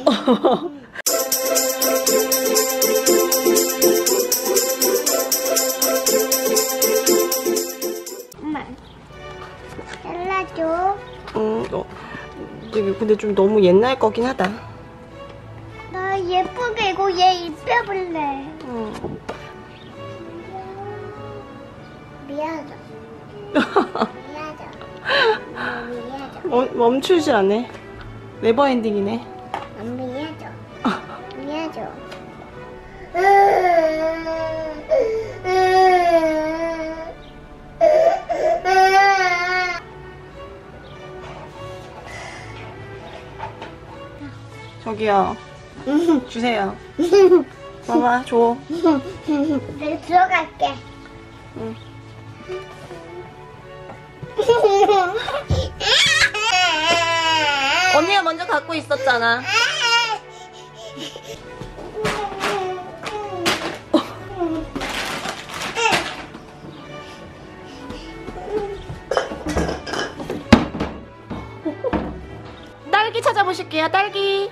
엄마, 잘라줘. 근데 좀 너무 옛날 거긴 하다. 나 예쁘게 이거 얘 입혀볼래. 미안하다. 미안하다. 미안하다. 멈추질 않네. 네버엔딩이네. 안 미안하다. 미안하다. 저기요. 주세요. 봐봐, 줘. 내가 들어갈게. 응. 언니가 먼저 갖고 있었잖아. 딸기 찾아보실게요. 딸기.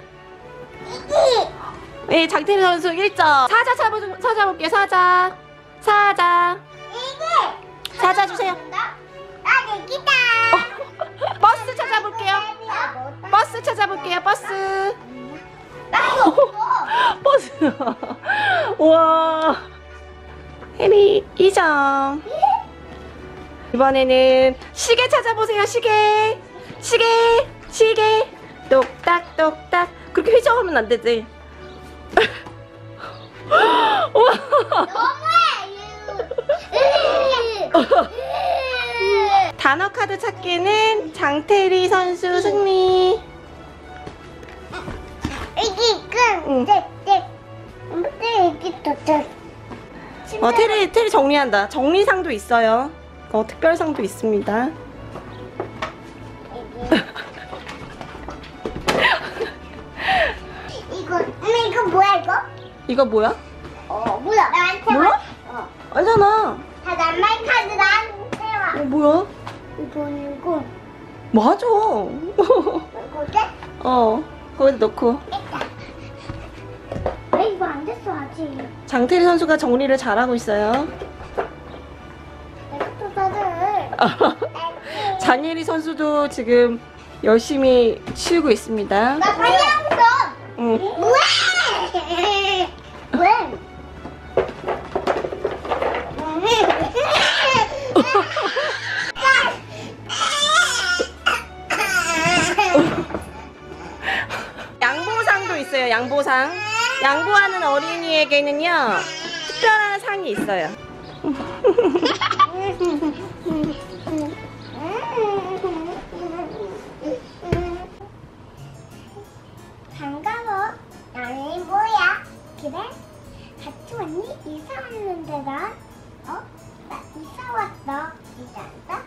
네, 장태리 선수 1점. 사자 찾아볼게요. 사자. 사자 주세요. 나 내기다. 버스 찾아볼게요. 버스 찾아볼게요. 버스. 버스. 우와. 혜리 2점. 이번에는 시계 찾아보세요. 시계. 똑딱똑딱. 그렇게 휘저으면 안 되지. 우와. 단어 카드 찾기는 장태리 선수 승리. 애기 끈. 애기 도착. 테리 정리한다. 정리상도 있어요. 특별상도 있습니다. 이거 뭐야 이거? 이거 뭐야? 몰라. 나한테 몰라? 알잖아. 다 낱말 카드 나한테 와. 뭐야? 이거. 맞아. 이거지? 거기다 넣고. 왜 이거 안 됐어 아직? 장태리 선수가 정리를 잘하고 있어요. 내가 또 다들. 장예리 선수도 지금 열심히 치우고 있습니다. 나 빨리 하고 있어. 응. 왜? 양보상도 있어요. 양보상. 양보하는 어린이에게는요 특별한 상이 있어요. 반가워. 나는 뭐야? 그래? 같이 왔니? 이사 왔는데 난? 나 이사 왔어. 이사 왔어?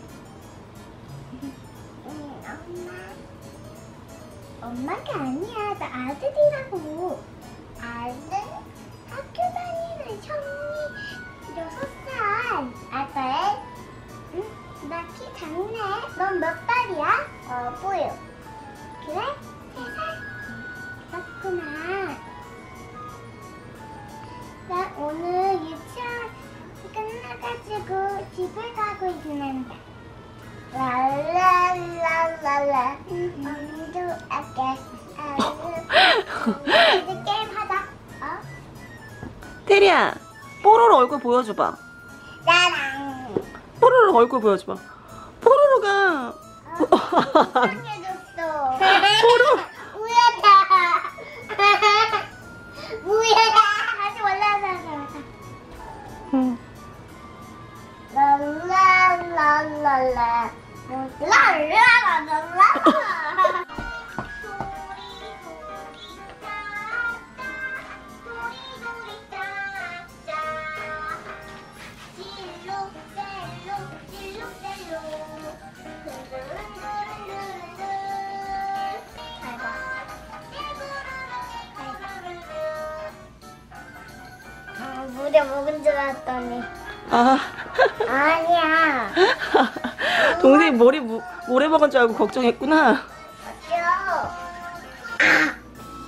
엄마가 아니야. 나 아들이라고. 아들? 학교 다니는 청이 6살. 아들? 응? 나 키 작네. 넌 몇 살이야? 보여. 그래? 3살? 그렇구나. 나 오늘 유치원 끝나가지고 집을 가고 있는데. 랄랄랄랄라. 언니도 아까 이제 게임 하자. 테리야, 뽀로로 얼굴 보여줘봐. 나랑. 뽀로로 얼굴 보여줘봐. 뽀로로가. 해줬어. 뽀로로. 우야다. 우야다. 다시 올라가자. 응. 랄랄랄랄라. 랄랄랄랄라. 물에 먹은 줄 알았더니 아니야. 동생이 모래 먹은 줄 알고 걱정했구나. 맞죠?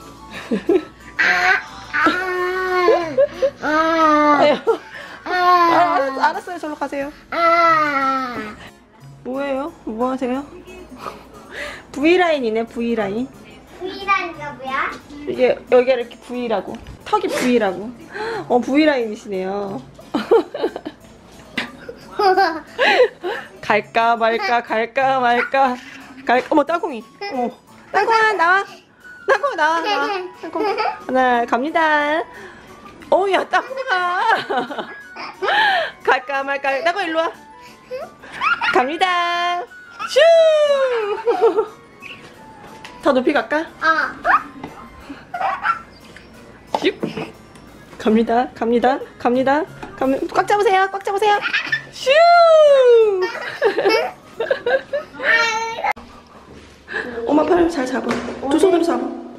아유. 알았어요. 저로 가세요. 뭐예요? 뭐 하세요? V라인이네, V라인. V라인가 뭐야? 이게 여기가 이렇게 V라고. 턱이 V라고. V라인이시네요. 갈까 말까 갈까 말까 갈까. 어머, 땅콩이. 땅콩아 나와. 땅콩아 나와. 땅콩. 하나 갑니다. 야, 땅콩아. 갈까 말까. 땅콩 일로 와. 갑니다. 슈. 더 높이 갈까? 슉. 갑니다. 꽉 잡으세요. 슈. 엄마 팔 잘 잡아. 두 손으로 잡아.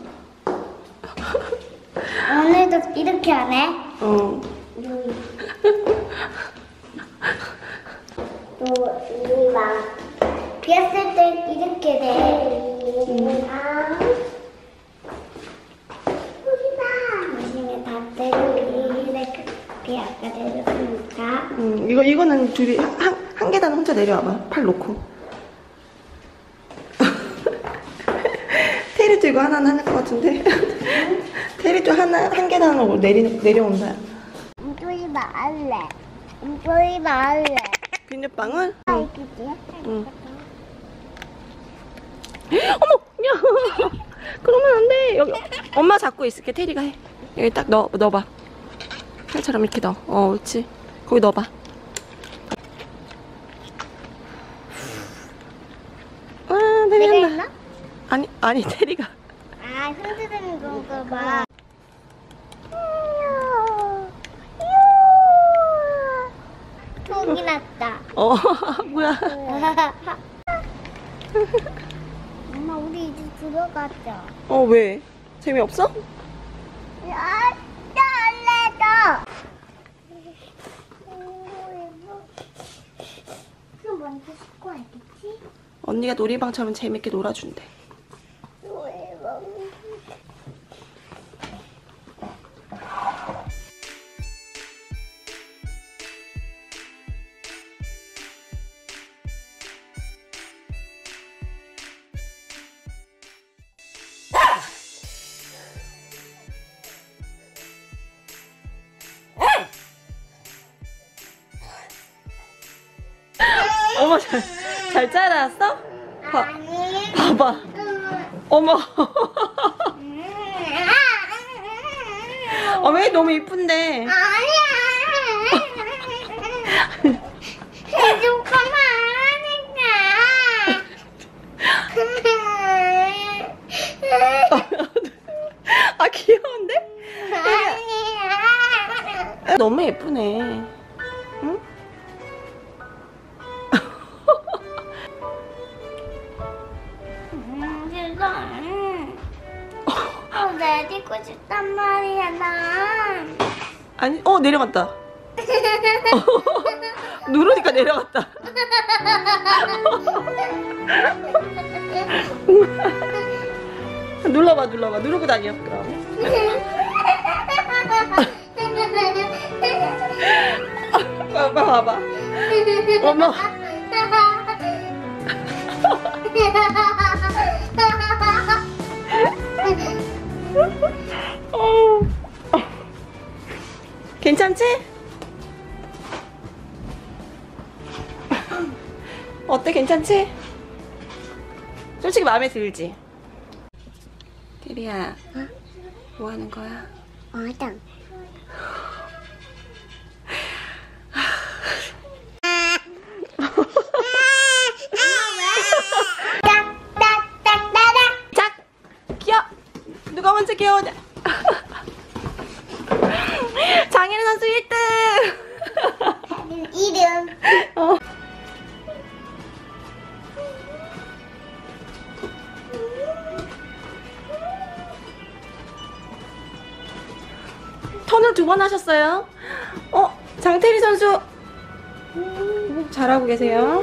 오늘도 이렇게 하네. 어. 또 막 비었을 때 이렇게 돼. 조심히 밭대로 이렇게 비아까 내렸으니까. 이거는 둘이 한 계단 혼자 내려와봐. 팔 놓고. 테리도 이거 하나는 할 것 같은데. 테리도 한 계단으로 내려온다. 웅돌이 말래. 웅돌이 말래. 비눗방울? 알겠지? 응. 어머! 야! 그러면 안 돼. 여기 엄마 잡고 있을게. 테리가 해. 여기 딱 넣어봐. 팔처럼 이렇게 넣어. 그렇지. 거기 넣어봐. 테리 내가 한다. 했나? 아니 테리가. 흔드는 건가 봐. 독이 났다. 뭐야. 엄마 우리 이제 들어가자. 왜? 재미없어? 떨려도. 그럼 먼저 씻고 알겠지? 언니가 놀이방처럼 재밌게 놀아준대. 어머, 잘 자랐어? 아니. 봐봐. 어머. 왜 너무 이쁜데? 아니야. 해줄까 말하니까. 귀여운데? 아니야. 너무 예쁘네. 응? 내리고 싶단 말이야, 난. 아니, 내려갔다. 누르니까 내려갔다. 눌러봐. 누르고 다녀, 그럼. 봐봐. 어머. 괜찮지? 어때? 괜찮지? 솔직히 마음에 들지? 테리야, 뭐 하는 거야? 맞아. 작! 귀여워! 누가 먼저 귀여우냐? 장혜린 선수 1등! 이름. 턴을 2번 하셨어요. 장태리 선수 잘하고 계세요.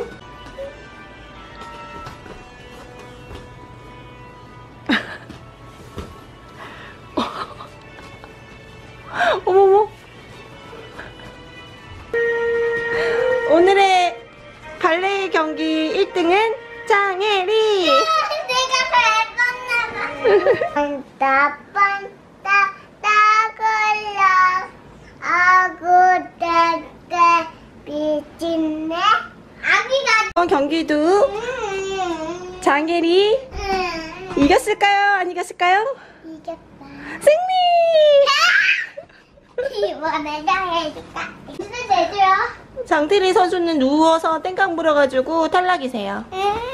반다 따글라 아구 때때 미친네 아기가 경기도 장예리 이겼을까요? 안 이겼을까요? 이겼다. 승리! 이번에 나 해줄까? 이제 내줘요. 장태리 선수는 누워서 땡깡 부려가지고 탈락이세요.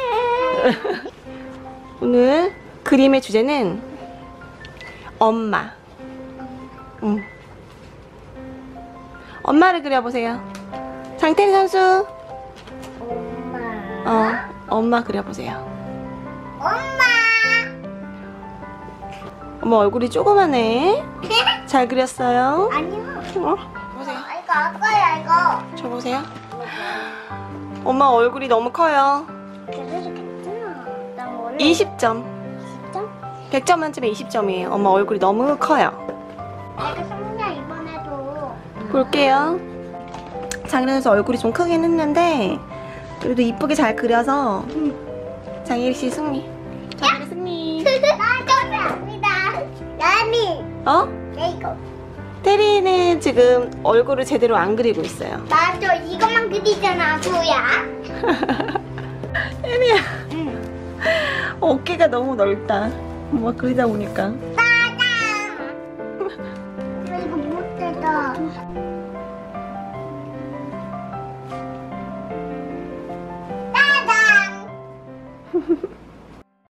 오늘 그림의 주제는 엄마. 엄마를 그려보세요. 장태리 선수. 엄마. 엄마 그려보세요. 엄마. 엄마 얼굴이 조그마네. 잘 그렸어요. 아니요. 보세요. 이거 아까야 이거. 저 보세요. 엄마 얼굴이 너무 커요. 그래도 괜찮아. 나 원래 20점. 10점? 100점 만점에 20점이에요. 엄마 얼굴이 너무 커요. 내가 승리야 이번에도. 볼게요. 장례 선수 얼굴이 좀 크긴 했는데 그래도 이쁘게 잘 그려서 장예리 씨 승리. 장예리 승리. 나 감사합니다. 나미. 어? 이거. 테리는 지금 얼굴을 제대로 안 그리고 있어요. 맞아. 이것만 그리잖아. 뭐야? 테리야. 어깨가 너무 넓다. 엄마 그리다 보니까. 따당. 이거 못해다. 따당.